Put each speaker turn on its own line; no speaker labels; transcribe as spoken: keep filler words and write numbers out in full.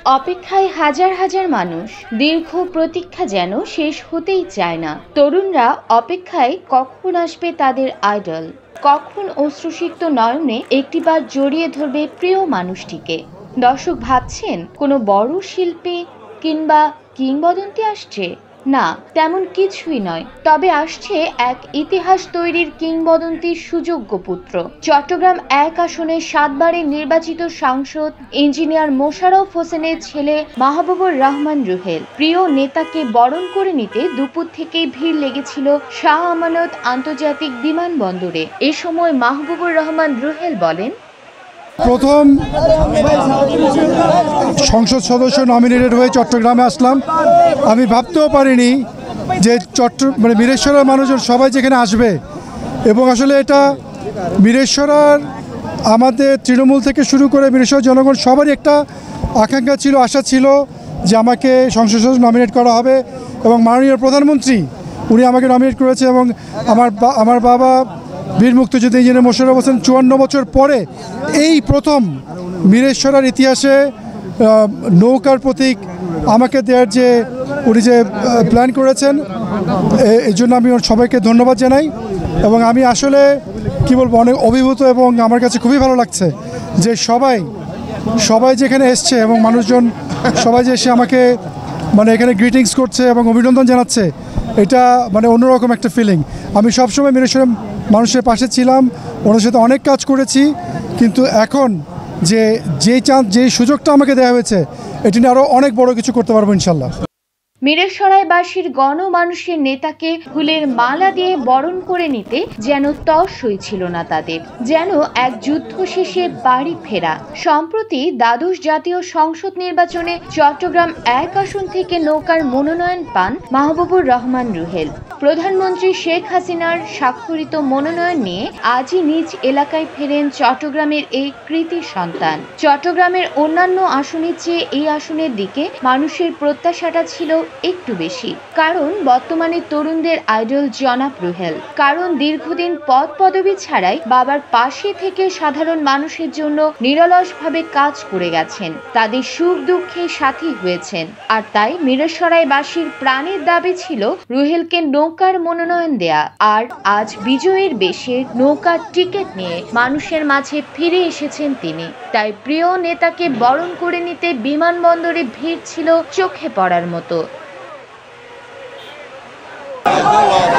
অপেক্ষায় হাজার হাজার মানুষ, দীর্ঘ প্রতীক্ষা যেন শেষ হতেই চায় না। তরুণরা অপেক্ষায় কখন আসবে তাদের আইডল, কখন অশ্রুসিক্ত নয়নে একটিবার জড়িয়ে ধরবে প্রিয় মানুষটিকে। দর্শক ভাবছেন কোনো বড় শিল্পী কিংবা কিংবদন্তি আসছে? না, তেমন কিছুই নয়। তবে আসছে এক ইতিহাস তৈরির কিংবদন্তির সুযোগ্য পুত্র। চট্টগ্রাম এক আসনে সাতবারের নির্বাচিত সাংসদ ইঞ্জিনিয়ার মোশাররফ হোসেনের ছেলে মাহবুবুর রহমান রুহেল। প্রিয় নেতাকে বরণ করে নিতে দুপুর থেকেই ভিড় লেগেছিল শাহ আমানত আন্তর্জাতিক বিমানবন্দরে। এ সময় মাহবুবুর রহমান রুহেল বলেন,
প্রথম সংসদ সদস্য নমিনেটেড হয়ে চট্টগ্রামে আসলাম। আমি ভাবতেও পারিনি যে চট্ট মানে মিরেশ্বরার মানুষজন সবাই যেখানে আসবে, এবং আসলে এটা মিরেশ্বরার আমাদের তৃণমূল থেকে শুরু করে মিরেশ্বর জনগণ সবারই একটা আকাঙ্ক্ষা ছিল, আশা ছিল যে আমাকে সংসদ সদস্য নমিনেট করা হবে, এবং মাননীয় প্রধানমন্ত্রী উনি আমাকে নমিনেট করেছে। এবং আমার আমার বাবা বীর মুক্তিযোদ্ধা ইঞ্জিনিয়ার মোশাররফ হোসেন চুয়ান্ন বছর পরে এই প্রথম মিরেশ্বরার ইতিহাসে নৌকার প্রতীক আমাকে দেওয়ার যে উনি যে প্ল্যান করেছেন, এই জন্য আমি সবাইকে ধন্যবাদ জানাই। এবং আমি আসলে কি বলবো, অনেক অভিভূত, এবং আমার কাছে খুবই ভালো লাগছে যে সবাই সবাই যেখানে এসছে এবং মানুষজন সবাই যে এসে আমাকে মানে এখানে গ্রিটিংস করছে এবং অভিনন্দন জানাচ্ছে, এটা মানে অন্যরকম একটা ফিলিং। আমি সবসময় মিরেশ্বর মানুষের পাশে ছিলাম, ওনার সাথে অনেক কাজ করেছি, কিন্তু এখন যে যেই চান্স যেই সুযোগটা আমাকে দেওয়া হয়েছে, এটি নিয়ে আরও অনেক বড় কিছু করতে পারবো ইনশাল্লাহ।
মিরেশ্বরাইবাসীর গণমানুষের নেতাকে ফুলের মালা দিয়ে বরণ করে নিতে যেন তর সইছিল না তাদের, যেন এক যুদ্ধ শেষে বাড়ি ফেরা। সম্প্রতি দ্বাদশ জাতীয় সংসদ নির্বাচনে চট্টগ্রাম এক আসন থেকে নৌকার মনোনয়ন পান মাহবুবুর রহমান রুহেল। প্রধানমন্ত্রী শেখ হাসিনার স্বাক্ষরিত মনোনয়ন নিয়ে আজই নিজ এলাকায় ফেরেন চট্টগ্রামের এই কৃতি সন্তান। চট্টগ্রামের অন্যান্য আসনের চেয়ে এই আসনের দিকে মানুষের প্রত্যাশাটা ছিল একটু বেশি, কারণ বর্তমানে তরুণদের আইডল জনাব রুহেল। কারণ দীর্ঘদিন পদ পদবি ছাড়াই বাবার পাশে থেকে সাধারণ মানুষের জন্য নিরলসভাবে কাজ করে গেছেন, তাদের সুখ দুঃখে সাথী হয়েছেন। আর তাই মিরেশ্বরাইবাসীর প্রাণের দাবি ছিল রুহেলকে নৌকার মনোনয়ন দেয়া। আর আজ বিজয়ের বেশে নৌকার টিকিট নিয়ে মানুষের মাঝে ফিরে এসেছেন তিনি। তাই প্রিয় নেতাকে বরণ করে নিতে বিমানবন্দরে ভিড় ছিল চোখে পড়ার মতো।